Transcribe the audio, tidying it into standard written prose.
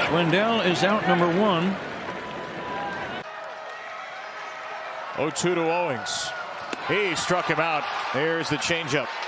Wendell is out number 1. 0-2 to Owings. He struck him out. There's the changeup.